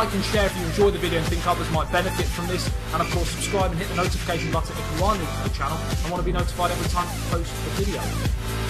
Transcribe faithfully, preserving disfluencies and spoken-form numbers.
like and share if you enjoy the video and think others might benefit from this, and of course subscribe and hit the notification button if you are new to the channel and want to be notified every time I post a video.